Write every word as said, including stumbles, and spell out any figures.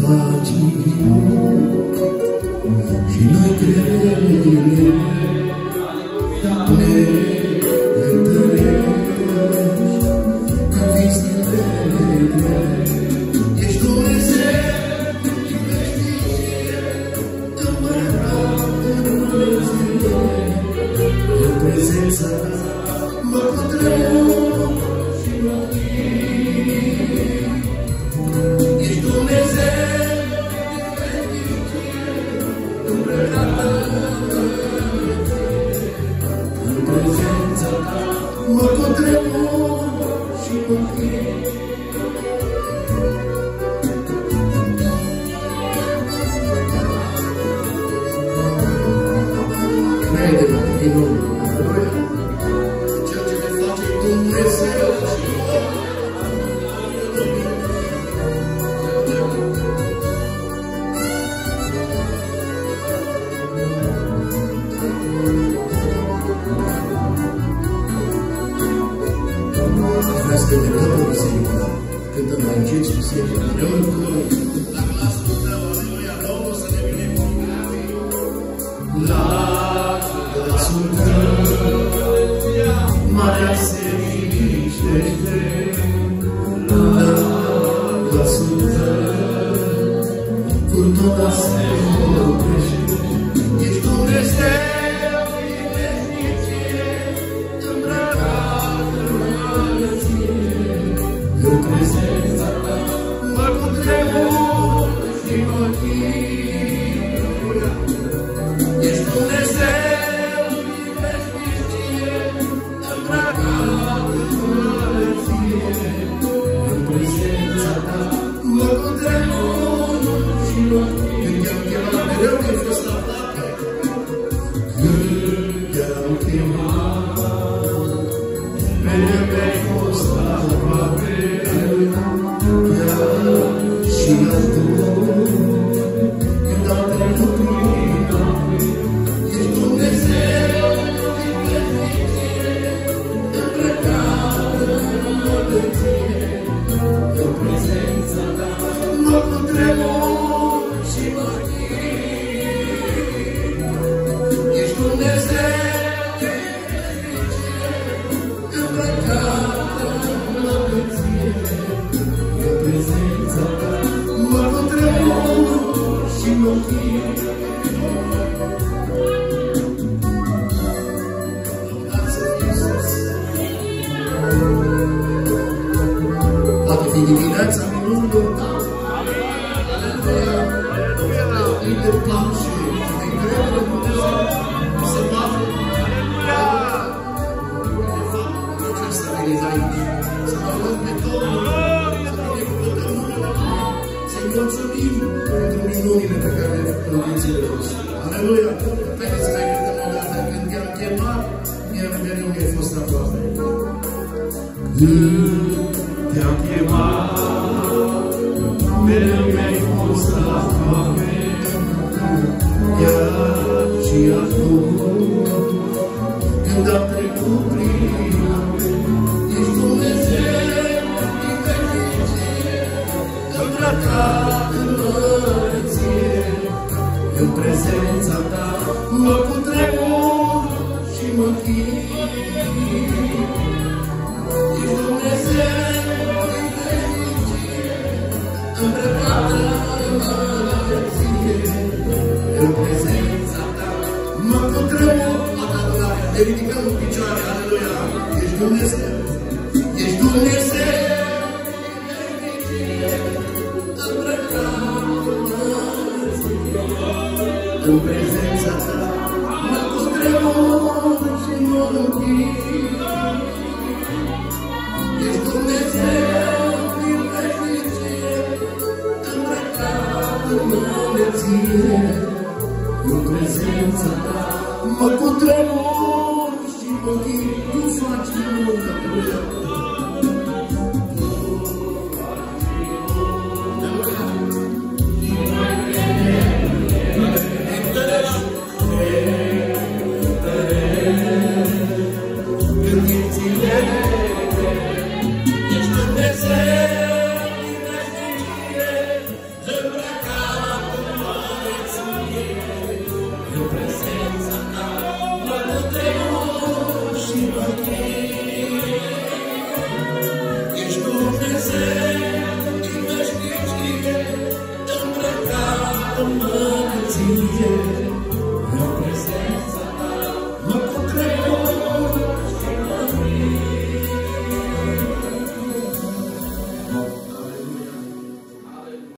și noi credem ne întărești când vii zilele. Ești Dumnezeu din veșnicie, împărat în Dumnezeu. În prezența ta mă cutremur și mă închid. Ești Dumnezeu din veșnicie, împărat în prezența ta mă cutremur și mă închid. Crede-mă din nou, ceea ce ne face Dumnezeu și om. Vreau să cântăm toată biserica, cântăm mai încet și biserica, împreună cu noi. La glasul tău, aleluia, Domnul să ne binecuvânteze. La glasul tău, marea se liniștește. La glasul tău, furtuna se oprește. Ești Dumnezeu din veșnicie, îmbrăcat în măreție. În prezența ta mă cutremur și mă închid. Ești Dumnezeu din veșnicie, îmbrăcat în măreție. În prezența ta mă cutremur și mă închid. Când te-am chemat, mereu mi-ai fost aproape. Când te-am chemat, mereu mi-ai fost aproape. Chiar și atunci când am trecut prin noapte, ești Dumnezeu din veșnicie, îmbrăcat în măreție. În prezența ta mă cutremur și mă închid. Ești Dumnezeu din veșnicie, îmbrăcat în măreție. În prezența ta mă cutremur și mă închid. Lăudat să fie Iisus. Poate fi dimineața minunilor tale. Aleluia! Îi de place, de greu de Dumnezeu să facă. De fapt, trebuie să veniți aici, să mă rog pe Domnul, să binecuvântăm numele Lui, să-i mulțumim pentru minunile pe care le-a făcut în viețile noastre. Aleluia! Haideți să mai cântăm o dată. Când te-am chemat, mereu mi-ai fost aproape. Când te-am chemat, mereu mi-ai fost aproape. Iar și atunci când am trecut prin noapte, ești Dumnezeu din veșnicie, îmbrăcat în măreție. În prezența ta mă cutremur și mă închid. Ești Dumnezeu din veșnicie, îmbrăcat în măreție. În prezența ta mă cutremur. Toată adunarea, ne ridicăm în picioare, aleluia. Ești Dumnezeu, ești Dumnezeu din veșnicie, îmbrăcat în măreție. În prezența ta mă cutremur și mă închid. Ești Dumnezeu din veșnicie, îmbrăcat în măreție. În prezența ta mă cutremur și mă închid. Tu faci minunea, aleluia. Ești Dumnezeu din veșnicie, îmbrăcat Ești Dumnezeu din veșnicie, îmbrăcat în mărăție.